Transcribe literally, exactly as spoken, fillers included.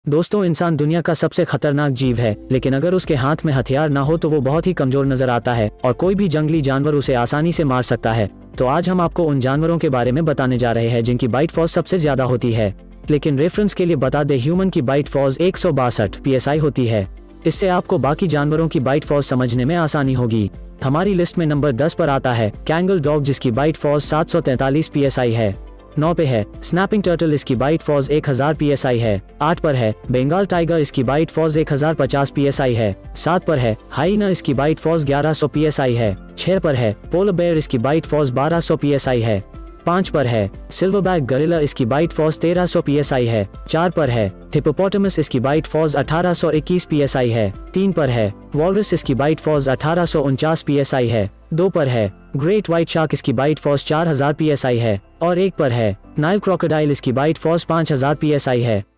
दोस्तों, इंसान दुनिया का सबसे खतरनाक जीव है, लेकिन अगर उसके हाथ में हथियार ना हो तो वो बहुत ही कमजोर नजर आता है और कोई भी जंगली जानवर उसे आसानी से मार सकता है। तो आज हम आपको उन जानवरों के बारे में बताने जा रहे हैं जिनकी बाइट फोर्स सबसे ज्यादा होती है। लेकिन रेफरेंस के लिए बता दे, ह्यूमन की बाइट फोर्स एक सौ बासठ पी एस आई होती है। इससे आपको बाकी जानवरों की बाइट फोर्स समझने में आसानी होगी। हमारी लिस्ट में नंबर दस पर आता है कैंगल डॉग, जिसकी बाइट फोर्स सात सौ तैंतालीस पी एस आई है। नौ पे है स्नैपिंग टर्टल, इसकी बाइट फोर्स एक हज़ार पी एस आई है। आठ पर है बंगाल टाइगर, इसकी बाइट फोर्स एक हज़ार पचास पी एस आई है। सात पर है हाइना, इसकी बाइट फोर्स ग्यारह सौ पी एस आई है। छह पर है पोलर बेयर, इसकी बाइट फोर्स बारह सौ पी एस आई है। पाँच पर है सिल्वरबैक गरिल्ला, इसकी बाइट फोर्स तेरह सौ पी एस आई है। चार पर है हिप्पोपोटामस, इसकी बाइट फोर्स अठारह सौ इक्कीस पी एस आई है। तीन पर है वॉलरस, इसकी बाइट फोर्स अठारह सौ उनचास पी एस आई है। दो पर है ग्रेट व्हाइट शार्क, इसकी बाइट फोर्स चार हज़ार पी एस आई है। और एक पर है नाइल क्रोकोडाइल, इसकी बाइट फोर्स पाँच हज़ार पी एस आई है।